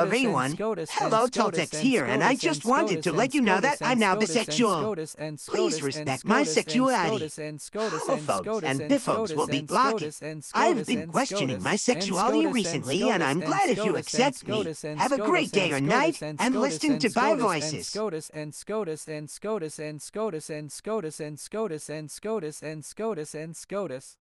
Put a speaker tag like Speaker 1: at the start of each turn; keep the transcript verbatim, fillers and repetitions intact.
Speaker 1: everyone. Hello, Toltecs here, and I just wanted to let you know that I'm now bisexual. Please respect my sexuality. Homophobes and biphobes will be blocked. I've been questioning my sexuality recently, and I'm glad if you accept me. Have a great day or night, and listen to Bi Voices.
Speaker 2: SCOTUS and SCOTUS and SCOTUS and SCOTUS and SCOTUS and SCOTUS and SCOTUS and SCOTUS and SCOTUS and SCOTUS.